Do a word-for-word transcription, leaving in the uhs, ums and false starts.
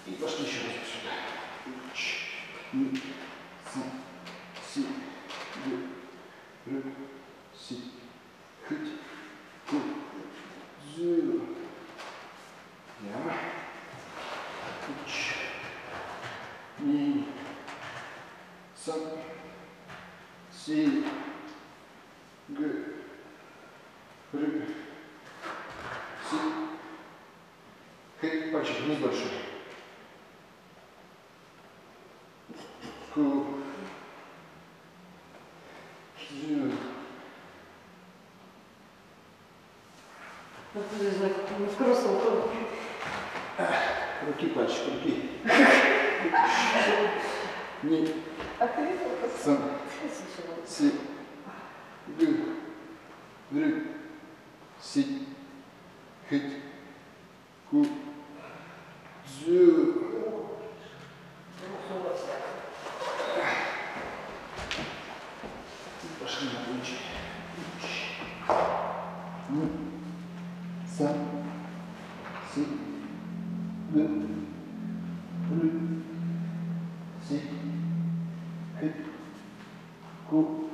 И пошли еще раз сюда. Ни, са, си, г, р, си, хыть, ку, зю. Я. Уч. Ни, са, си, г, р, си. Хыть, пальчик вниз больше. Ку, зю. В кроссовку. Руки, пальчик, руки. Ни, са, си, г, р, си, хыть, ку, зю. Пошли на плечи. Ни, са, си, г, р, си, хыть, ку,